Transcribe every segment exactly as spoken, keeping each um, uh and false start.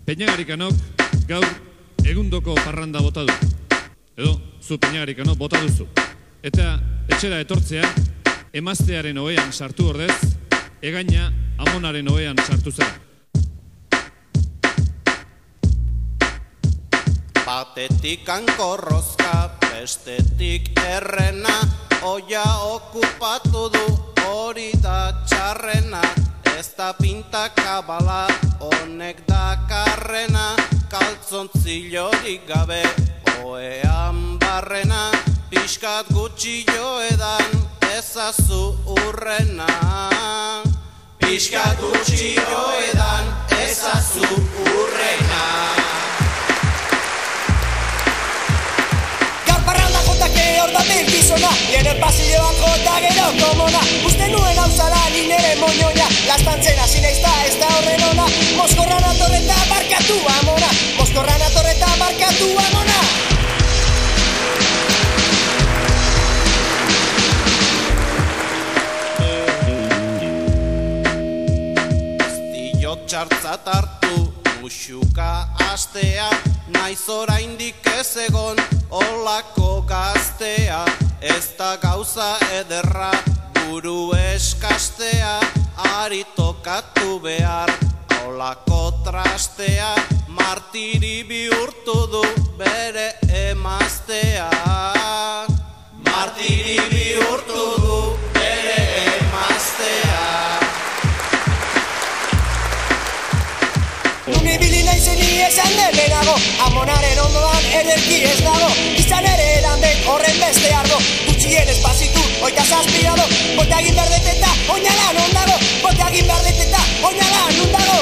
Peñagarikanok gaur egundoko parranda bota du. Edo, zu Peñagarikanok bota duzu. Eta etxera etortzea, emaztearen ohean sartu ordez, egaina amonaren ohean sartu zera. Batetik hankorrozka, bestetik errena, oia okupatu du, hori da txarrena. Ez da pintakabala, honek dakarrena, kaltzontzillorik gabe, oean barrena, pixkat gutxi joedan, ezazu urrena. Pixkat gutxi joedan, ezazu urrena. Ordatik gizona, nire pasilloan jota gero komona. Uste nuen hau zara ni nire moñoña, lastantzen hasi naiz da ez da horren ona. Moskorran atorreta barkatu amona, Moskorran atorreta barkatu amona. Estillo txartzat hartu, musuka astea, naiz oraindik ez egon olako gaztea. Ez da gauza ederra buru eskastea, ari tokatu behar olako trastea. Martiri bihurtu du bere emaztea. Martiri bihurtu du bere emaztea. Nuni bili naizeni esan debenago, amonaren ondoan ederki ez dago. Izan ere erandet horren beste ardo, gutxien espazitu oita zazpirado. Bote egin berdet eta oinala non dago, bote egin berdet eta oinala non dago.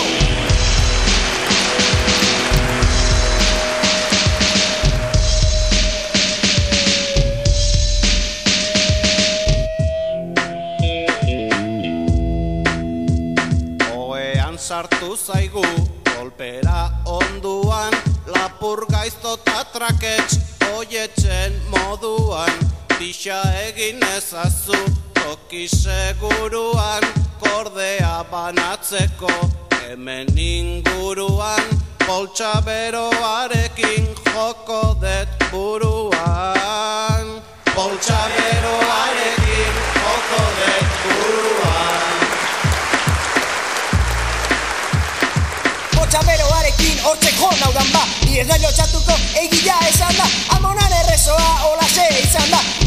Oean sartu zaigu, kolpera onduan, lapur gaizto eta trakets, oietzen moduan. Pixa egin ezazu, toki seguruan, kordea banatzeko, hemen inguruan. Poltsa beroarekin joko det buruan. Poltsa beroarekin joko det buruan. Txaberoarekin hortzek jo naudan ba, ni ez da lotxatuko egila esan da. Amonan errezoa hola ze izan da.